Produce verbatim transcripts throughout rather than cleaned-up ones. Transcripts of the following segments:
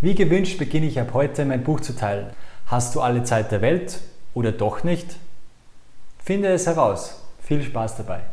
Wie gewünscht beginne ich ab heute mein Buch zu teilen. Hast du alle Zeit der Welt oder doch nicht? Finde es heraus. Viel Spaß dabei.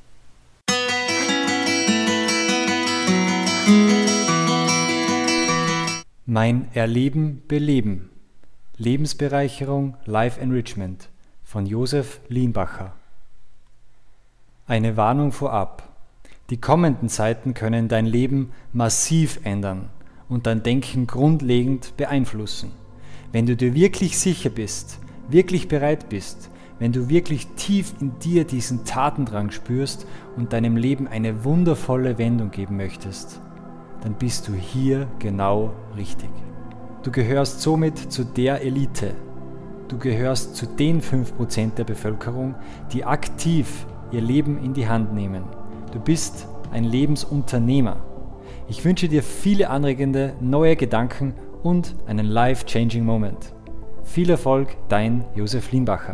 Mein Erleben, Beleben. Lebensbereicherung, Life Enrichment von Josef Lienbacher. Eine Warnung vorab. Die kommenden Zeiten können dein Leben massiv ändern und dein Denken grundlegend beeinflussen. Wenn du dir wirklich sicher bist, wirklich bereit bist, wenn du wirklich tief in dir diesen Tatendrang spürst und deinem Leben eine wundervolle Wendung geben möchtest, dann bist du hier genau richtig. Du gehörst somit zu der Elite. Du gehörst zu den fünf Prozent der Bevölkerung, die aktiv ihr Leben in die Hand nehmen. Du bist ein Lebensunternehmer. Ich wünsche dir viele anregende, neue Gedanken und einen life-changing Moment. Viel Erfolg, dein Josef Lienbacher.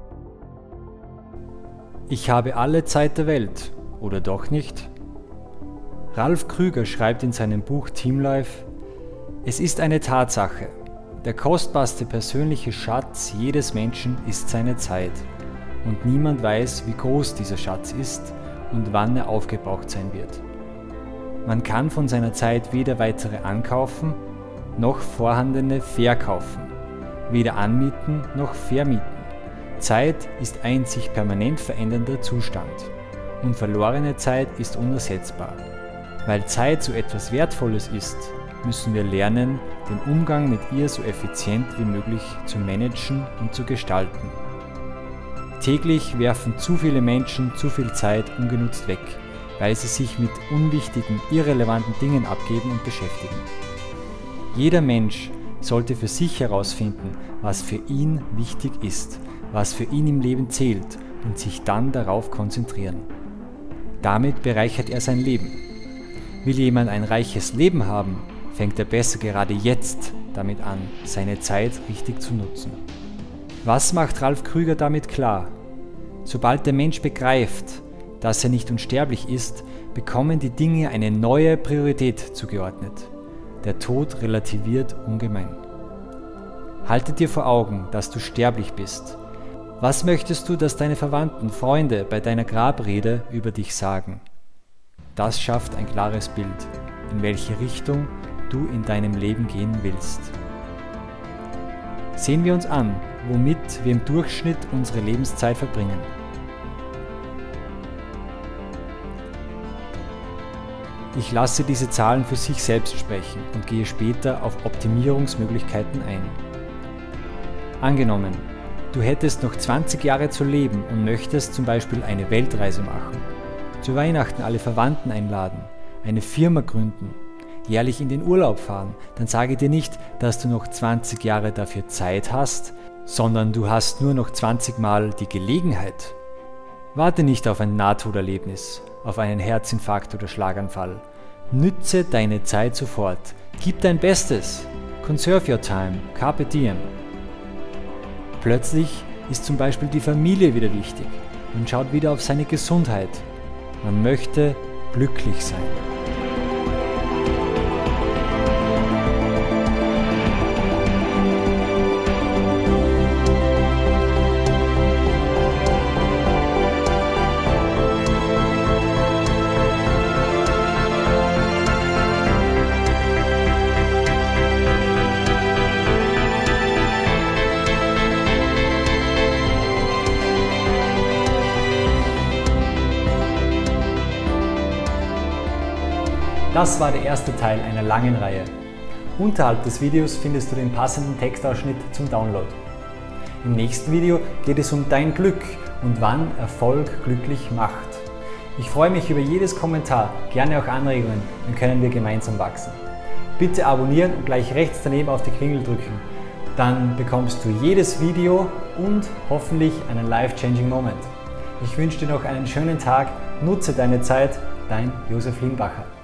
Ich habe alle Zeit der Welt, oder doch nicht? Ralf Krüger schreibt in seinem Buch Team Life: Es ist eine Tatsache, der kostbarste persönliche Schatz jedes Menschen ist seine Zeit. Und niemand weiß, wie groß dieser Schatz ist und wann er aufgebraucht sein wird. Man kann von seiner Zeit weder weitere ankaufen, noch vorhandene verkaufen, weder anmieten noch vermieten. Zeit ist ein sich permanent verändernder Zustand und verlorene Zeit ist unersetzbar. Weil Zeit so etwas Wertvolles ist, müssen wir lernen, den Umgang mit ihr so effizient wie möglich zu managen und zu gestalten. Täglich werfen zu viele Menschen zu viel Zeit ungenutzt weg, weil sie sich mit unwichtigen, irrelevanten Dingen abgeben und beschäftigen. Jeder Mensch sollte für sich herausfinden, was für ihn wichtig ist, was für ihn im Leben zählt und sich dann darauf konzentrieren. Damit bereichert er sein Leben. Will jemand ein reiches Leben haben, fängt er besser gerade jetzt damit an, seine Zeit richtig zu nutzen. Was macht Ralf Krüger damit klar? Sobald der Mensch begreift, dass er nicht unsterblich ist, bekommen die Dinge eine neue Priorität zugeordnet. Der Tod relativiert ungemein. Halte dir vor Augen, dass du sterblich bist. Was möchtest du, dass deine Verwandten, Freunde bei deiner Grabrede über dich sagen? Das schafft ein klares Bild, in welche Richtung du in deinem Leben gehen willst. Sehen wir uns an, womit wir im Durchschnitt unsere Lebenszeit verbringen. Ich lasse diese Zahlen für sich selbst sprechen und gehe später auf Optimierungsmöglichkeiten ein. Angenommen, du hättest noch zwanzig Jahre zu leben und möchtest zum Beispiel eine Weltreise machen, zu Weihnachten alle Verwandten einladen, eine Firma gründen, jährlich in den Urlaub fahren, dann sage dir nicht, dass du noch zwanzig Jahre dafür Zeit hast, sondern du hast nur noch zwanzig Mal die Gelegenheit. Warte nicht auf ein Nahtoderlebnis, auf einen Herzinfarkt oder Schlaganfall. Nütze deine Zeit sofort. Gib dein Bestes. Conserve your time. Carpe diem. Plötzlich ist zum Beispiel die Familie wieder wichtig. Man schaut wieder auf seine Gesundheit. Man möchte glücklich sein. Das war der erste Teil einer langen Reihe. Unterhalb des Videos findest du den passenden Textausschnitt zum Download. Im nächsten Video geht es um dein Glück und wann Erfolg glücklich macht. Ich freue mich über jedes Kommentar, gerne auch Anregungen, dann können wir gemeinsam wachsen. Bitte abonnieren und gleich rechts daneben auf die Klingel drücken. Dann bekommst du jedes Video und hoffentlich einen life-changing Moment. Ich wünsche dir noch einen schönen Tag, nutze deine Zeit, dein Josef Lienbacher.